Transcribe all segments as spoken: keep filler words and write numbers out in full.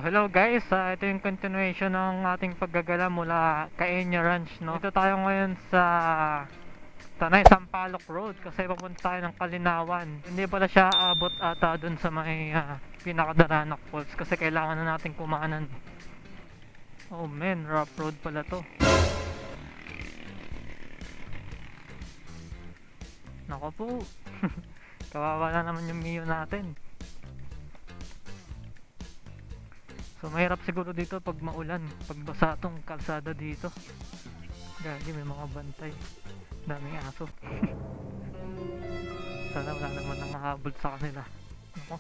hello guys, uh, ito yung continuation ng ating paggagala mula Kaenya Ranch, no? Ito tayo ngayon sa Tanay Sampaloc Road kasi papunta tayo ng Calinawan. Hindi pala siya abot ata dun sa may uh, pinakadaranak falls kasi kailangan na natin kumanan. Oh man, rough road pala to. Nako po. Kawawa na naman yung Mio natin. So mahirap siguro dito pag maulan, pag basa tong kalsada dito. Gagi, may mga bantay, daming aso. Sana wala naman nang mahabol sa kanila. Ako,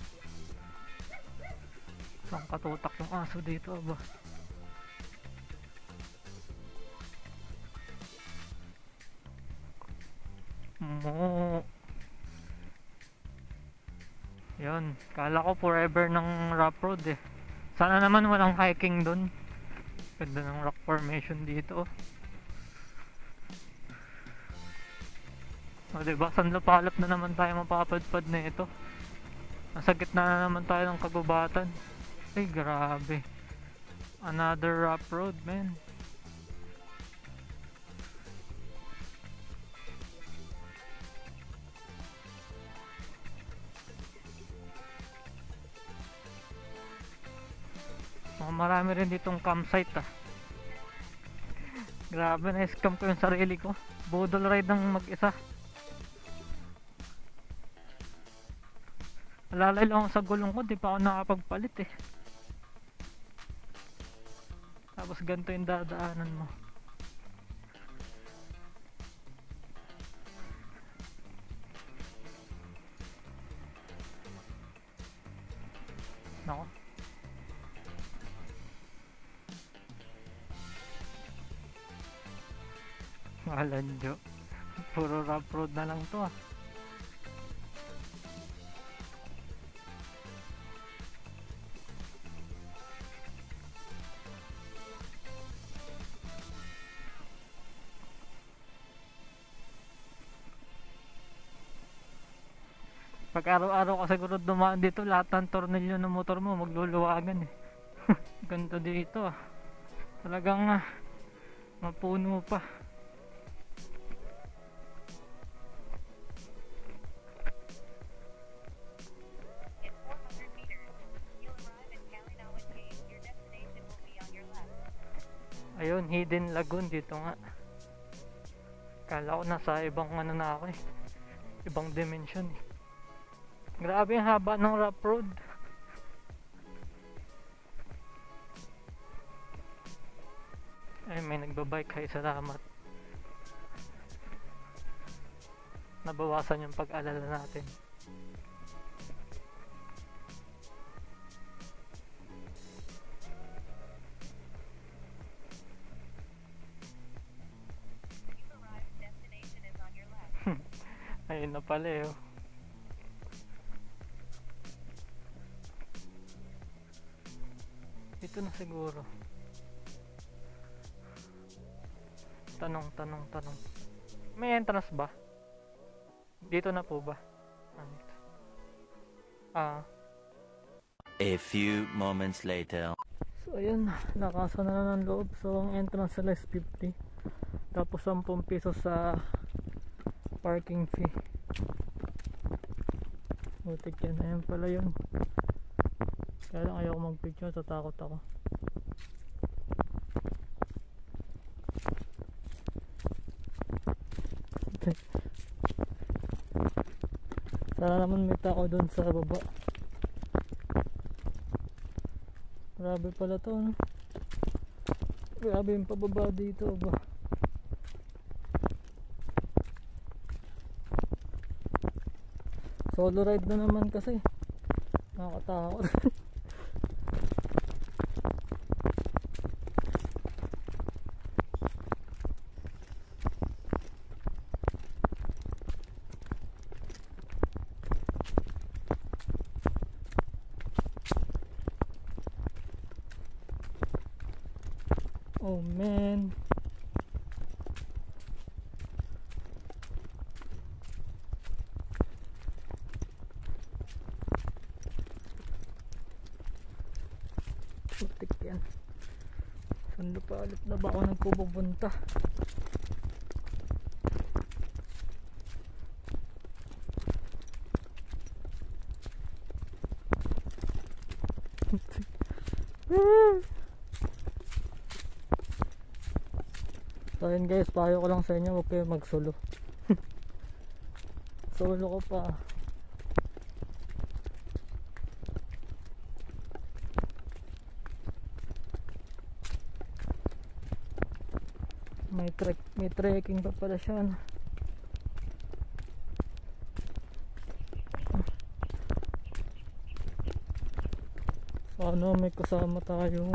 saan katutak yung aso dito ba? Mo. Yun, kala ko forever ng rough road eh. Sana naman walang hiking dun. Ganda ng rock formation dito. O diba, sanlapalap na naman tayo mapapadpad na ito. Nasa gitna na naman tayo ng kagubatan. Ay grabe, another rough road, man. Oh, marami rin ditong campsite ah. Grabe, na-scam ko yung sarili ko. Budol ride ng mag-isa. Alalay lang ako sa gulong ko, di pa ako nakapagpalit eh. Tapos ganito yung dadaanan mo. Nako. Malandyo. Puro rough road na lang to ah. Pag araw-araw ka siguro dumaan dito, lahat ng tornilyo ng motor mo magluluwagan eh. Ganito dito ah. Talagang ah, mapuno pa. Ayun, hidden lagoon dito nga. Kala ko nasa ibang ano na ako eh, ibang dimension eh. Grabe yung haba ng rough road. Ay, may nagbabike. Hay, salamat. Nabawasan yung pag-alala natin. Ayun na pala eh. Ito na siguro. Tanong, tanong, tanong. May entrance ba? Dito na po ba? Ah. A few moments later. So ayun, nakasan na ng loob. So ang entrance nila is fifty. Tapos ten pesos sa parking fee. Butik yan. Ayan pala yun. Kaya lang ayaw mag picture, tatakot ako. Sana naman may tao doon sa baba. Grabe pala to, no? Grabe yung pababa dito ba. Solo ride na naman kasi. Nakakatakot. Oh man. putik yan. Saan na palit na ba ako nagpupunta? So yun guys, payo ko lang sa inyo, huwag kayo magsolo. Solo ko pa. May trek, may trekking pa pala siya, no? Sana may kasama tayo.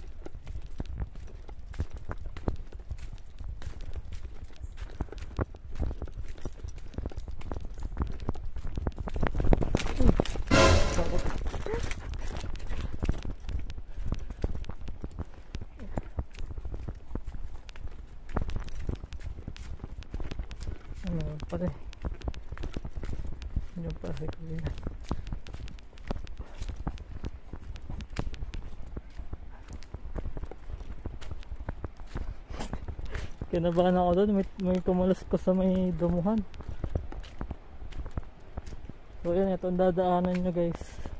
Ano pala, yun pa si Kuya. Kinabahan ako doon, may, may kumalas ko sa may dumuhan. So yun, ito ang dadaanan nyo guys.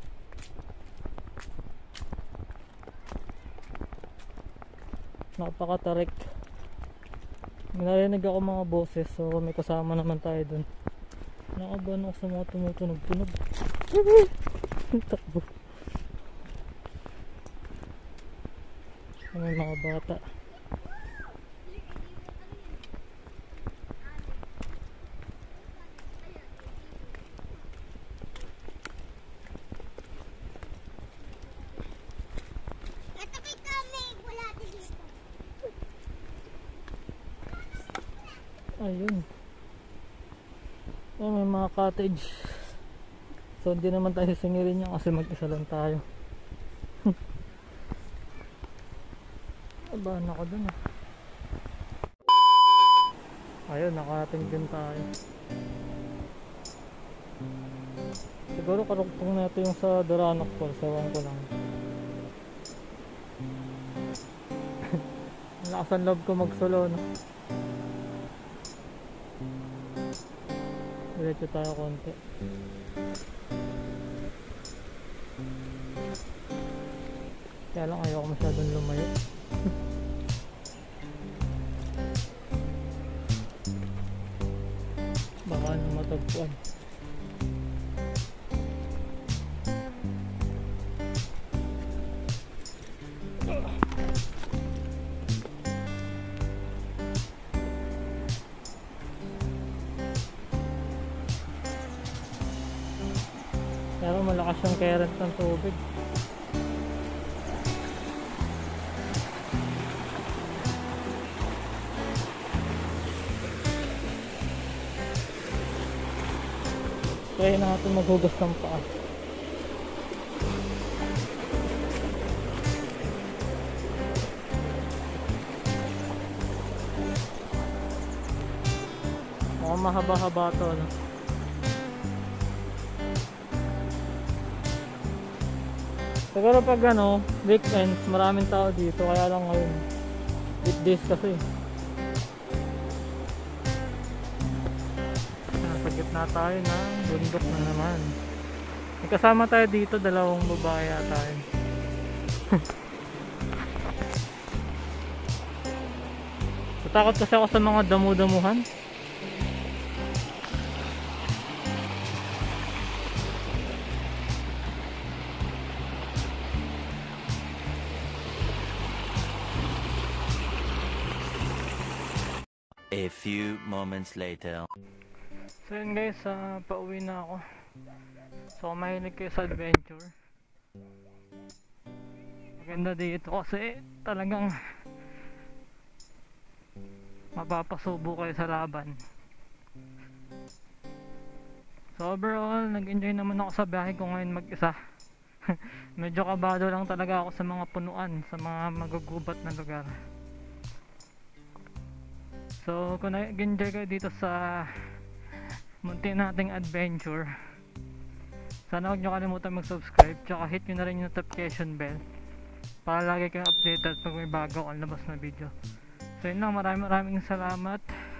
Napakatarik. May narinig ako mga boses, so may kasama naman tayo doon. Nakabahan ako sa mga tumutunog-tunog. Takbo. May mga bata. Ayun. Oh, may mga cottage. So hindi naman tayo singirin niya kasi mag-isa lang tayo. Abahan ako dun ah. Ayun, nakarating din tayo. Siguro karugtong na ito yung sa Duranok Falls. Ewan ko lang. Nakasan loob ko mag-solo, no? Diretso tayo konti. Kaya lang ayoko masyadong lumayo. Baka nang matagpuan. Pero malakas yung current ng tubig. Kaya natin maghugas ng paa. Mukhang mahaba-haba to, no? Siguro pag ano, weekends, maraming tao dito, kaya lang ngayon weekdays kasi. Nasa gitna tayo ng bundok na naman. May kasama tayo dito, dalawang babae yata yun. Natakot kasi ako sa mga damu-damuhan. A few moments later. So yun guys, uh, pauwi na ako. So kung mahilig kayo sa adventure, maganda dito kasi talagang mapapasubo kayo sa laban. So overall, nag-enjoy naman ako sa biyahe ko ngayon mag-isa. Medyo kabado lang talaga ako sa mga punuan, sa mga magugubat na lugar. So kung nag-enjoy kayo dito sa munti nating adventure, sana huwag nyo kalimutan mag-subscribe, tsaka hit nyo na rin yung notification bell para lagi kayong updated pag may bago akong labas na video. So yun lang, maraming maraming salamat.